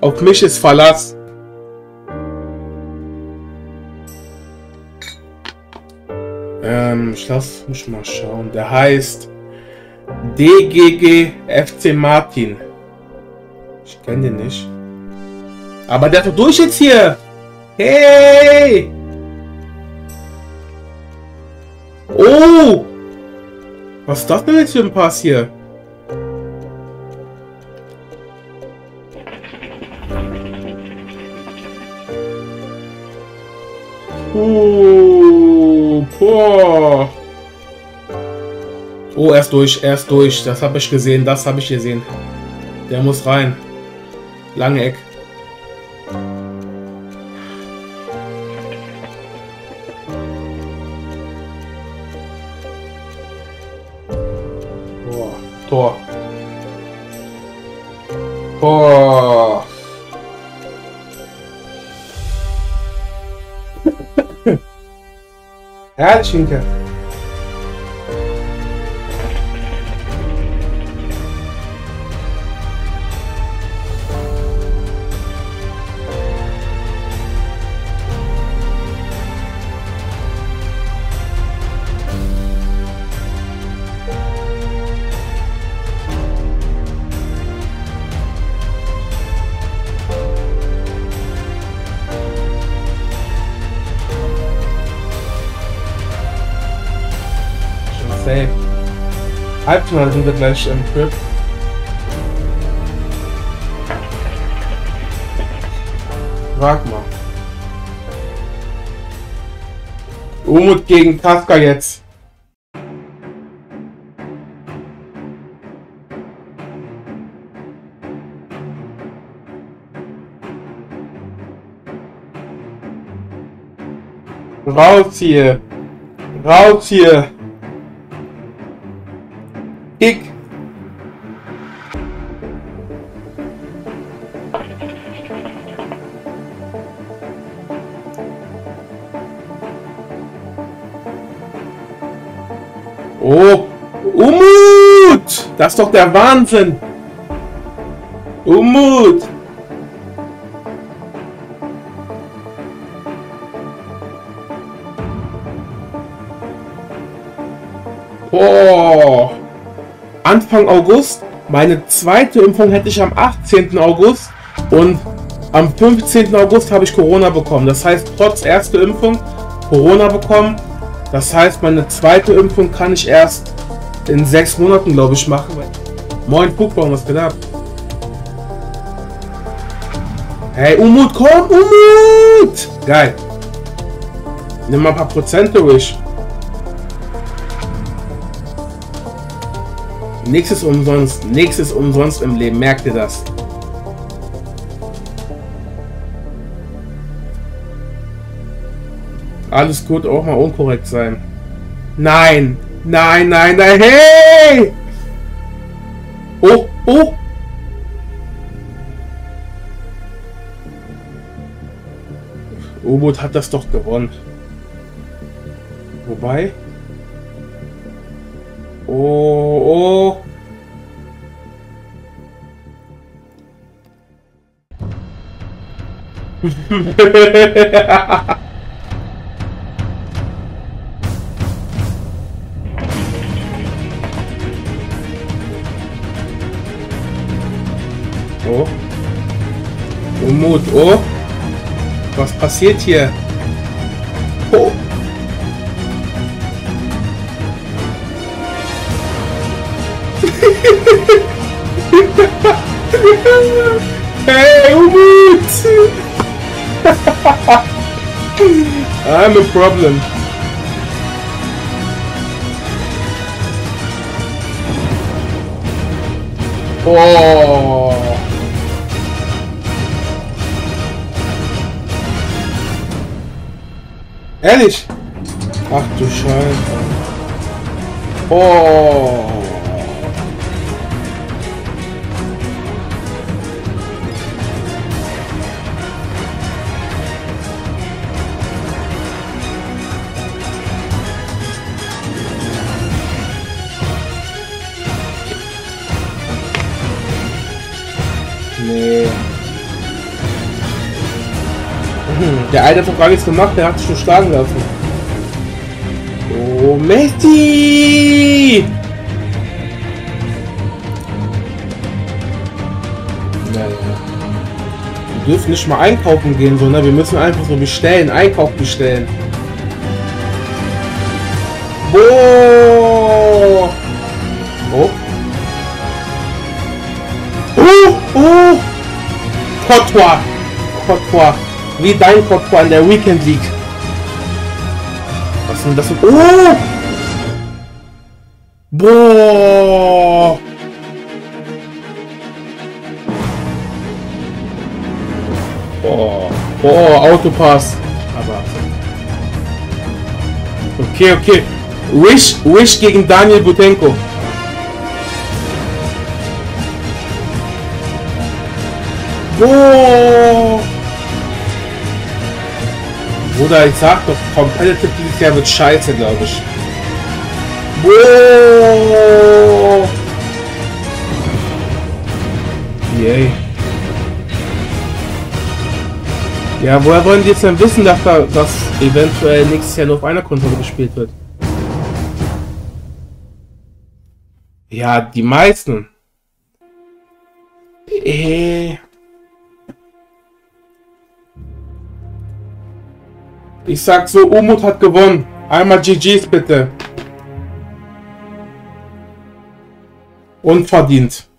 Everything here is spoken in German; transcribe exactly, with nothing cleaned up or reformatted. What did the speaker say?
Auf mich ist Verlass. Ähm, ich lass mich mal schauen. Der heißt D G G F C Martin. Ich kenne den nicht. Aber der ist doch durch jetzt hier. Hey! Oh! Was ist das denn jetzt für ein Pass hier? Oh, boah. Oh, er ist durch, er ist durch. Das habe ich gesehen, das habe ich gesehen. Der muss rein. Lange Eck. Boah, Tor. Boah. Herrlich, Hinke. Safe. Halbfinale sind wir gleich im Grip. Frag mal. Umut gegen Kafka jetzt. Raus hier. Raus hier. Kick. Oh, Umut! Das ist doch der Wahnsinn! Umut! Oh! Anfang August. Meine zweite Impfung hätte ich am achtzehnten August und am fünfzehnten August habe ich Corona bekommen. Das heißt, trotz erster Impfung Corona bekommen. Das heißt, meine zweite Impfung kann ich erst in sechs Monaten, glaube ich, machen. Moin, Puckbaum, was geht ab? Hey, Umut, komm, Umut! Geil. Nimm mal ein paar Prozent durch. Nichts ist umsonst, nichts ist umsonst im Leben, merkt ihr das? Alles gut, auch mal unkorrekt sein. Nein, nein, nein, nein, hey! Oh, oh! Umut hat das doch gewonnen. Wobei? Oh, oh. Oh. Umut, oh. Was passiert hier? Oh. Hey, Umut! I'm a problem. Oh. Ehrlich? Ach du Scheiße. Oh. Nee. Der eine hat doch gar nichts gemacht, der hat sich schon schlagen lassen. Oh, Messi! Naja. Wir dürfen nicht mal einkaufen gehen, sondern wir müssen einfach so bestellen, Einkauf bestellen. Oh! Oh! Oh! Oh! Courtois! Courtois! Wie dein Courtois in der Weekend League. Was ist denn das? Oh! Boah! Oh, oh, Autopass. Aber. Okay, okay. Wish, Wish gegen Daniel Butenko. Boah! Bruder, ich sag doch, Competitive dieses Jahr wird scheiße, glaube ich. Boah! Yay. Ja, woher wollen die jetzt denn wissen, dass da das eventuell nächstes Jahr nur auf einer Konsole gespielt wird? Ja, die meisten. Äh. Ich sag so, Umut hat gewonnen. Einmal G Gs bitte. Unverdient.